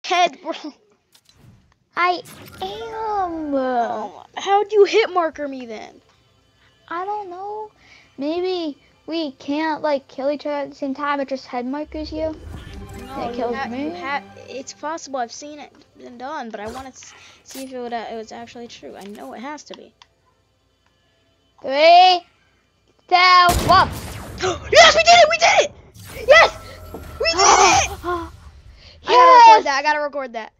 head. I am. Oh, how'd you hit marker me then? I don't know. Maybe we can't like kill each other at the same time. It just head markers you. No, It kills me. It's possible. I've seen it been done, but I want to see if it was actually true. I know it has to be. 3, 2, 1. Yes, we did it! We did it! Yes, we did it! Yes! I gotta record that.